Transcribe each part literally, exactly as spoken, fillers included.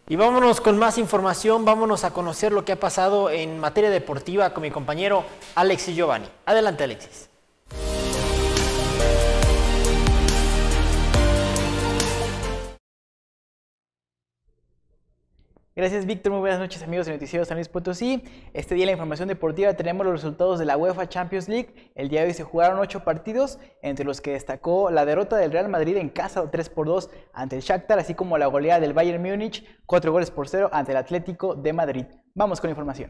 Y vámonos con más información, vámonos a conocer lo que ha pasado en materia deportiva con mi compañero Alexis Giovanni. Adelante, Alexis. Gracias, Víctor. Muy buenas noches, amigos de Noticiero San Luis Potosí. Este día en la información deportiva tenemos los resultados de la UEFA Champions League. El día de hoy se jugaron ocho partidos, entre los que destacó la derrota del Real Madrid en casa tres por dos ante el Shakhtar, así como la goleada del Bayern Múnich, cuatro goles por cero ante el Atlético de Madrid. Vamos con la información.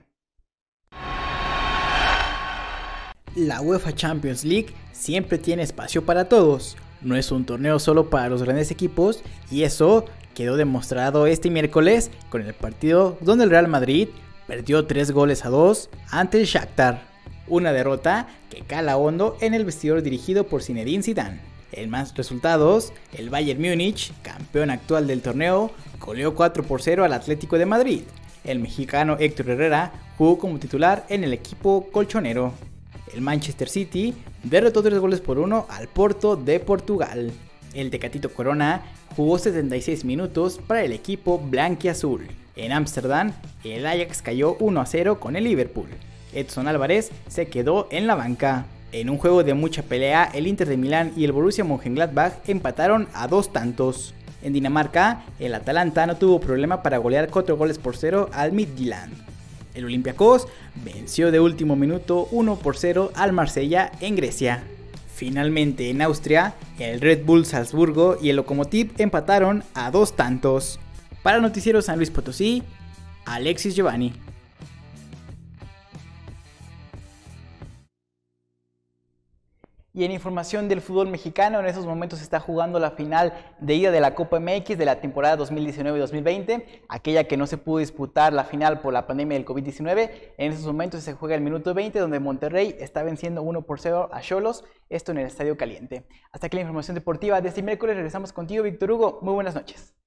La UEFA Champions League siempre tiene espacio para todos. No es un torneo solo para los grandes equipos, y eso quedó demostrado este miércoles con el partido donde el Real Madrid perdió tres goles a dos ante el Shakhtar. Una derrota que cala hondo en el vestidor dirigido por Zinedine Zidane. En más resultados, el Bayern Múnich, campeón actual del torneo, goleó cuatro por cero al Atlético de Madrid. El mexicano Héctor Herrera jugó como titular en el equipo colchonero. El Manchester City derrotó tres goles por uno al Porto de Portugal. El Tecatito Corona jugó setenta y seis minutos para el equipo blanquiazul. En Ámsterdam, el Ajax cayó uno a cero con el Liverpool. Edson Álvarez se quedó en la banca. En un juego de mucha pelea, el Inter de Milán y el Borussia Mönchengladbach empataron a dos tantos. En Dinamarca, el Atalanta no tuvo problema para golear cuatro goles por cero al Midtjylland. El Olympiacos venció de último minuto uno por cero al Marsella en Grecia. Finalmente en Austria, el Red Bull Salzburgo y el Lokomotiv empataron a dos tantos. Para Noticiero San Luis Potosí, Alexis Giovanni. Y en información del fútbol mexicano, en estos momentos se está jugando la final de ida de la Copa M X de la temporada dos mil diecinueve dos mil veinte, aquella que no se pudo disputar la final por la pandemia del COVID diecinueve. En estos momentos se juega el minuto veinte, donde Monterrey está venciendo uno por cero a Xolos, esto en el Estadio Caliente. Hasta aquí la información deportiva de este miércoles. Regresamos contigo, Víctor Hugo. Muy buenas noches.